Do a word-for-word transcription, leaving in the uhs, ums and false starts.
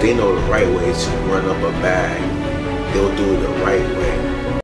they know the right way to run up a bag, they'll do it the right way.